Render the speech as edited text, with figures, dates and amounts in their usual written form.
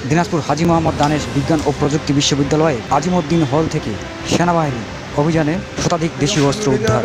দিনাজপুর হাজী মোহাম্মদ দানেশ বিজ্ঞান ও প্রযুক্তি বিশ্ববিদ্যালয়ে আজিমউদ্দিন হল থেকে সেনাবাহিনী অভিযানে শতাধিক দেশীয় অস্ত্র উদ্ধার।